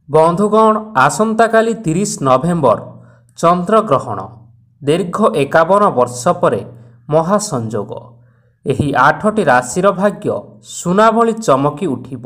बंधुगण आसंता काली 30 नवेम्बर चंद्रग्रहण दीर्घ 51 वर्ष पर महासंजोग एही 8टी राशिर भाग्य सुना भली चमकी उठिब।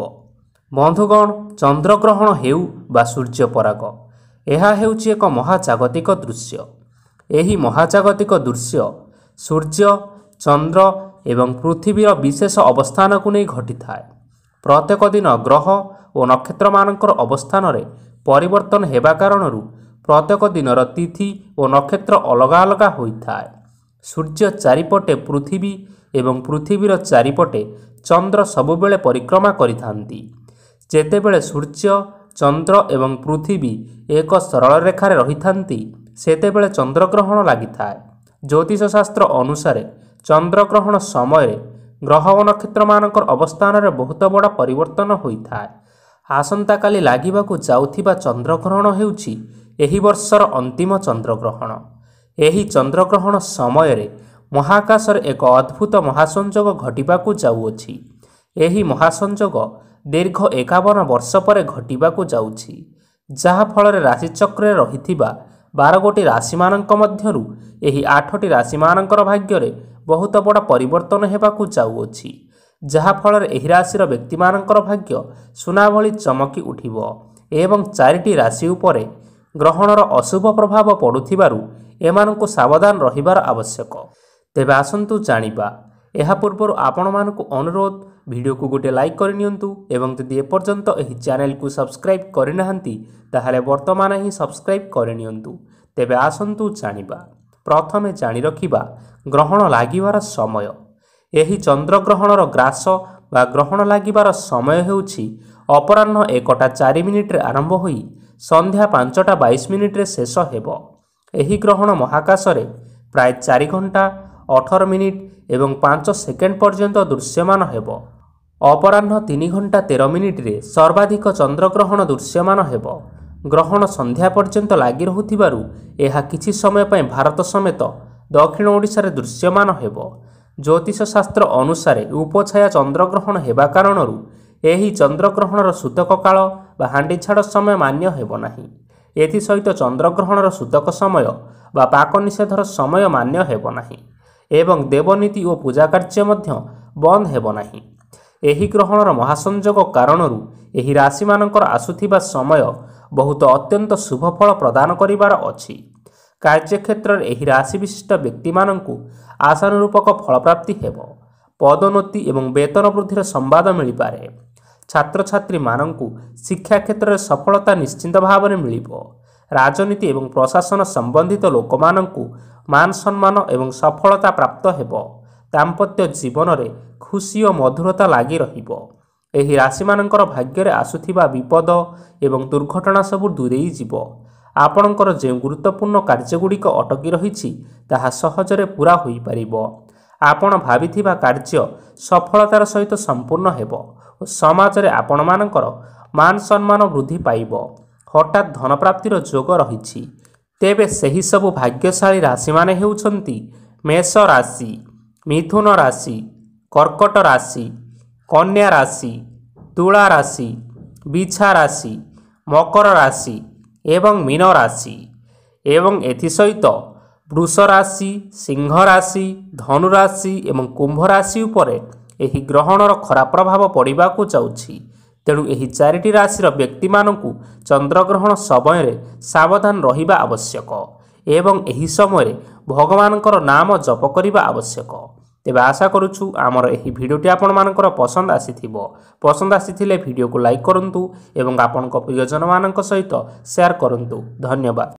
बंधुगण चंद्रग्रहण हेउ बा सूर्यपराग यह हेउछि एक महाजागतिक दृश्य। एही महाजागतिक दृश्य सूर्य चंद्र एवं पृथ्वीर विशेष अवस्थान को नहीं घटी थाए। प्रत्येक दिन ग्रह और नक्षत्र मानकर अवस्थान रे परिवर्तन हेबा कारणरू प्रत्येक दिनर तिथि और नक्षत्र अलग अलग होइथाए। सूर्य चारिपटे पृथ्वी एवं पृथ्वीर चारिपटे चंद्र सबुबेले परिक्रमा करिथांती। जेतेबेले सूर्य चंद्र एवं पृथ्वी एक सरल रेखारे रहिथांती सेतेबेले चंद्रग्रहण लागिथाए। ज्योतिष शास्त्र अनुसार चंद्रग्रहण समय ग्रह और नक्षत्र मानकर अवस्थान रे बहुत बड़ा परिवर्तन होइथाए। आसंता काली लागिबाकू जाउथिबा चंद्रग्रहण हेउछि एही वर्षर अंतिम चंद्रग्रहण। एही चंद्रग्रहण समय रे महाकाश एक अद्भुत महासंजोग घटिबाकू जाउअछि। एही महासंजोग दीर्घ 51 वर्ष पर घटिबाकू जाउछि, जहा फल राशिचक्र रहिथिबा 12 गोटी राशि मानक मध्यरु एही 8टी राशि मानकर भाग्य रे बहुत बड़ा परिवर्तन हेबाकू जाउअछि, जहा फल एही राशिर व्यक्ति मानकर भाग्य सुना भली चमकी उठिब एवं 4टी राशि उपरे ग्रहणर अशुभ प्रभाव पड़ुथिबारु एमानकु सावधान रहिबार आवश्यक। तेबे आसंतु जानिबा एहा पूर्व आपण मानकु अनुरोध वीडियो को गोटे लाइक करनियंतु एवं यदि एपर्यंत एही चैनल को सब्सक्राइब करिनाहांती ताहाले वर्तमान ही सब्सक्राइब करनियंतु। तेबे आसंतु जानिबा प्रथमे जानि रखिबा ग्रहण लागिबार समय। एही चंद्रग्रहणर ग्रास बा ग्रहण लागिबार समय हेउछि अपराह्न 1:04 रे आरंभ होई संध्या 5:22 रे शेष हेबो। एही ग्रहण महाकाश रे प्राय 4 घंटा 18 मिनिट एवं 5 सेकेंड पर्यंत दृश्यमान हेबो। अपराह्न 3 घंटा 13 मिनिट रे सर्वाधिक चंद्रग्रहण दृश्यमान हेबो। ग्रहण संध्या पर्यंत लागि रहुथिबारु एहा किछि समय पय भारत समेत दक्षिण ओडिशा रे दृश्यमान हेबो। ज्योतिष शास्त्र अनुसार उपछाया चंद्रग्रहण हेबा कारणरू एही चंद्रग्रहणर सूतक काल बा हांडी छाड़ समय मान्य हेबो नाही। एथि सहित चंद्रग्रहणर सूतक समय बा पाक निषेधर समय मान्य हेबो नाही एवं देवनीति और पूजा कार्य मध्य बंद हेबो नाही। एही ग्रहणर महासंजोग कारणरू एही राशि मानकर आसुथिबा समय बहुत अत्यंत शुभ फल प्रदान करिबार अछि। कार्यक्षेत्र एही राशि विशिष्ट व्यक्ति मानंकु आशानुरूपक फल प्राप्ति हेबो। पदोन्नति एवं वेतन वृद्धिर संवाद मिल पारे। छात्र छात्री मानंकु शिक्षा क्षेत्र में सफलता निश्चिंत भाव में मिलिबो। राजनीति एवं प्रशासन संबंधित लोक मानंकु मान सम्मान एवं सफलता प्राप्त हेबो। दाम्पत्य जीवन रे खुशी और मधुरता लागि रहिबो। एही राशि मानकर भाग्य रे आसुथिबा विपद एवं दुर्घटना सबु दूरेई जिवो। आपणकर जे गुरुत्वपूर्ण कार्यगुड़िक अटकी रहिछि ताहा सहजरे पूरा होई परिबो। आपण भाबिथिबा कार्य सफलतार सहित संपूर्ण हेबो और समाज रे आपण मानकर मान सम्मान वृद्धि पाइबो। हठात धन प्राप्तिर जोग रहिछि। तेबे सही सबु भाग्यशाली राशि माने हेउछंती मेष राशि, मिथुन राशि, कर्कट राशि, कन्या राशि, तुला राशि, बिछा राशि, मकर राशि एवं मीन राशि एवं एथि सहित वृष राशि, सिंह राशि, धनु राशि एवं कुंभ राशि उपरे एही ग्रहणर खराब प्रभाव पड़िबाकू जाउछि। तेणु एही 4टी राशिर व्यक्ति मानकु चंद्रग्रहण समय रे सावधान रहिबा आवश्यक एवं एही समय रे भगवानकर नाम जप करिबा आवश्यक। तेबे आशा करूछु आमर एही भिडियोटी आपण मानकर पसंद आसीथिबो। पसंद आसीथिले भिडियो को लाइक करंतु एवं आपनक प्रियजन मानक सहित शेयर करंतु। धन्यवाद।